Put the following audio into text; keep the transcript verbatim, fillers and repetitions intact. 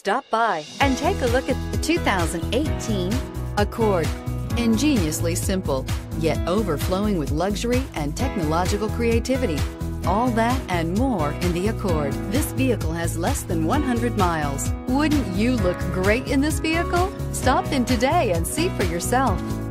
Stop by and take a look at the two thousand eighteen Accord. Ingeniously simple, yet overflowing with luxury and technological creativity. All that and more in the Accord. This vehicle has less than one hundred miles. Wouldn't you look great in this vehicle? Stop in today and see for yourself.